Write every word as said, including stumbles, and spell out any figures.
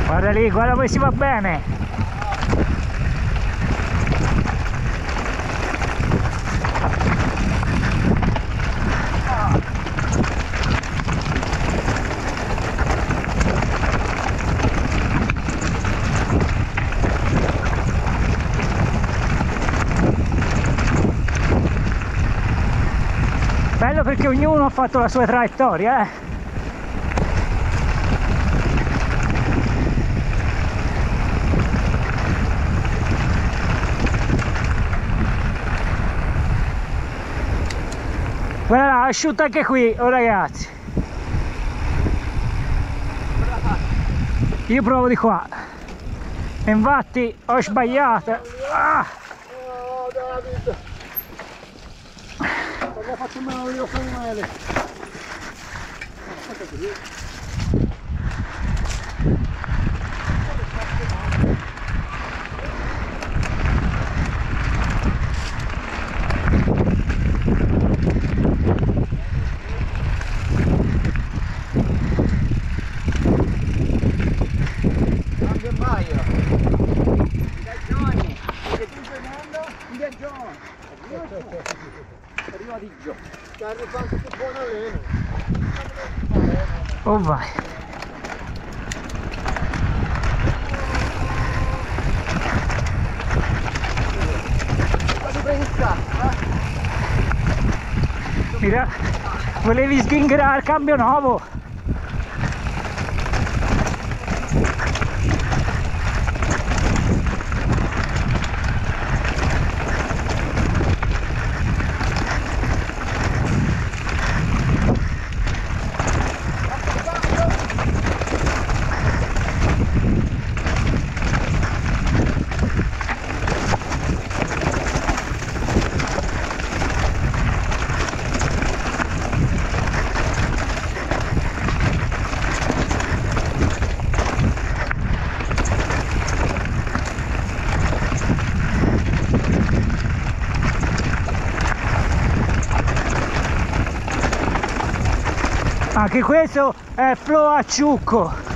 Guarda lì, guarda come si va bene. Bello perché ognuno ha fatto la sua traiettoria, eh. Guarda là, asciutta anche qui, oh ragazzi. Io provo di qua. E infatti ho sbagliato. Ah! Oh David! Cosa faccio male io con male? Cambio Baio! Viaggioni! Che tu stai andando? In viaggione! Arriva di Gio! Carlo quanto che buono alleno! Oh vai! Mira, volevi sghingrare il cambio nuovo? Anche questo è flow a ciucco.